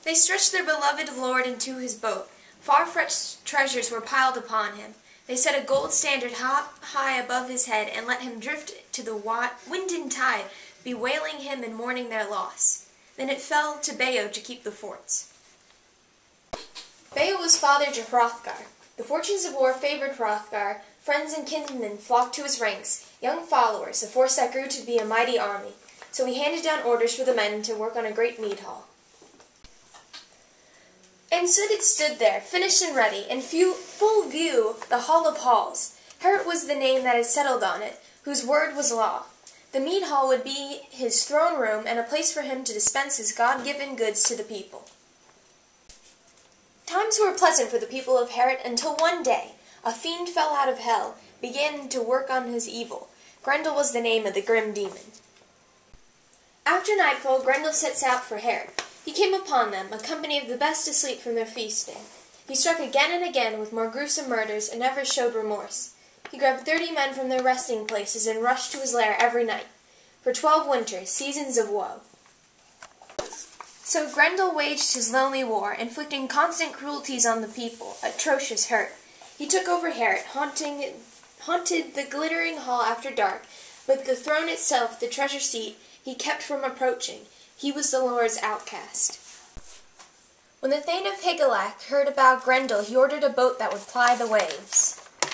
They stretched their beloved Lord into his boat. Far-fetched treasures were piled upon him. They set a gold standard high above his head and let him drift to the wind and tide, bewailing him and mourning their loss. Then it fell to Beowulf to keep the forts. Beowulf was father to Hrothgar. The fortunes of war favored Hrothgar. Friends and kinsmen flocked to his ranks, young followers, a force that grew to be a mighty army. So he handed down orders for the men to work on a great mead hall. And so it stood there, finished and ready, in full view, the Hall of Halls. Herod was the name that had settled on it, whose word was law. The mead hall would be his throne room and a place for him to dispense his God-given goods to the people. Times were pleasant for the people of Herod until one day a fiend fell out of hell, began to work on his evil. Grendel was the name of the grim demon. After nightfall, Grendel sets out for Herod. He came upon them, a company of the best asleep from their feasting. He struck again and again with more gruesome murders and never showed remorse. He grabbed 30 men from their resting places and rushed to his lair every night. For 12 winters, seasons of woe. So Grendel waged his lonely war, inflicting constant cruelties on the people, atrocious hurt. He took over Herod, haunted the glittering hall after dark, but the throne itself, the treasure seat, he kept from approaching. He was the Lord's outcast. When the Thane of Hygelac heard about Grendel, he ordered a boat that would ply the waves.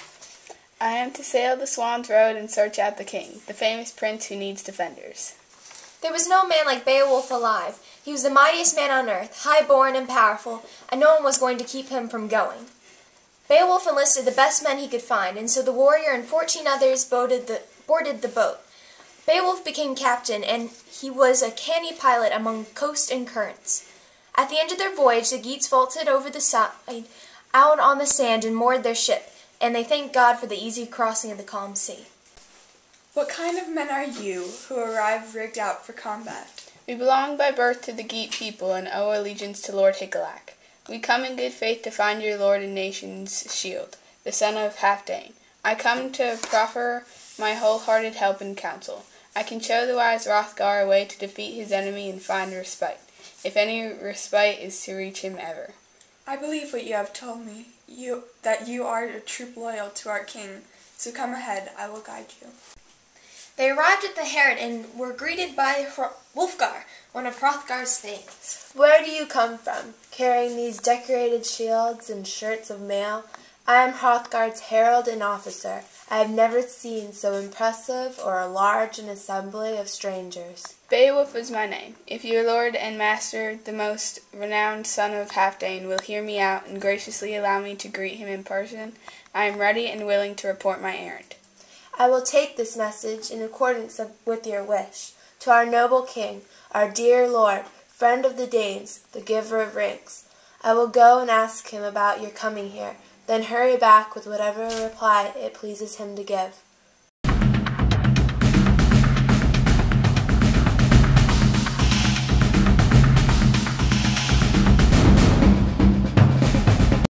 I am to sail the Swan's Road and search out the king, the famous prince who needs defenders. There was no man like Beowulf alive. He was the mightiest man on earth, high-born and powerful, and no one was going to keep him from going. Beowulf enlisted the best men he could find, and so the warrior and 14 others boarded the boat. Beowulf became captain, and he was a canny pilot among coast and currents. At the end of their voyage, the Geats vaulted over the side, out on the sand, and moored their ship, and they thanked God for the easy crossing of the calm sea. What kind of men are you, who arrive rigged out for combat? We belong by birth to the Geat people and owe allegiance to Lord Hygelac. We come in good faith to find your lord and nation's shield, the son of Halfdane. I come to proffer my wholehearted help and counsel. I can show the wise Hrothgar a way to defeat his enemy and find respite, if any respite is to reach him ever. I believe what you have told me, that you are a troop loyal to our king, so come ahead, I will guide you. They arrived at the Herod and were greeted by Wulfgar, one of Hrothgar's thanes. "Where do you come from, carrying these decorated shields and shirts of mail? I am Hrothgar's herald and officer. I have never seen so impressive or a large an assembly of strangers." Beowulf is my name. If your lord and master, the most renowned son of Halfdane, will hear me out and graciously allow me to greet him in person, I am ready and willing to report my errand. "I will take this message in accordance with your wish. To our noble king, our dear lord, friend of the Danes, the giver of rings. I will go and ask him about your coming here, then hurry back with whatever reply it pleases him to give."